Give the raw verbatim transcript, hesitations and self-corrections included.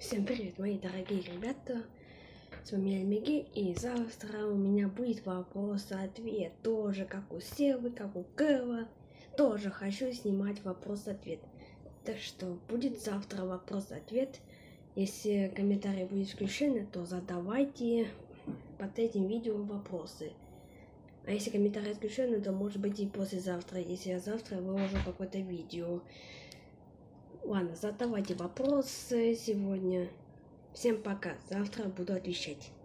Всем привет, мои дорогие ребята, с вами Альмеги, и завтра у меня будет вопрос-ответ, тоже как у Севы, как у Кэва, тоже хочу снимать вопрос-ответ, так что будет завтра вопрос-ответ. Если комментарий будет включен, то задавайте под этим видео вопросы, а если комментарий отключен, то может быть и послезавтра, если я завтра выложу какое-то видео. Ладно, задавайте вопросы сегодня. Всем пока. Завтра буду отвечать.